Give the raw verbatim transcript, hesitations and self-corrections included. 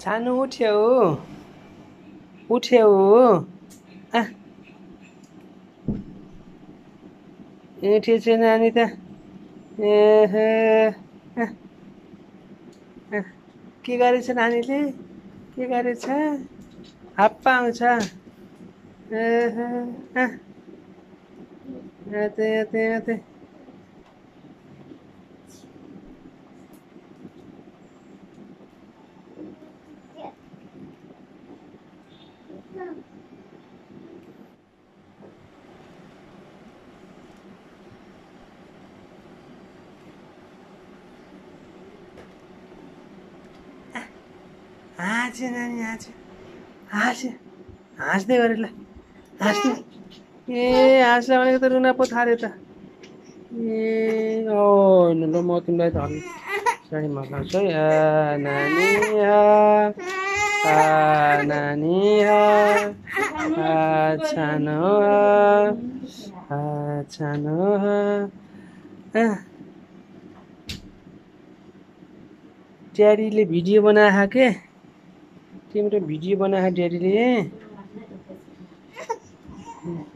छानु उठ्यो उठ्यो आ उठेछ नानी त एहे के गरेछ नानीले के गरेछ हाप्पा आउँछ एहे याते याते याते हाँस नानी हाँस हाँस हाँस्दै गरे ल हाँस्नु ए हाँस्ला भनेको त रुना पो थाल्यो त ए ओ ल म तिमीलाई त अलि साडी मगाउँछु है आ नानी आ नानी आ छानो आ छानो ड्याडीले भिडियो बनाए के तिम्रो भिडियो बनाए ड्याडीले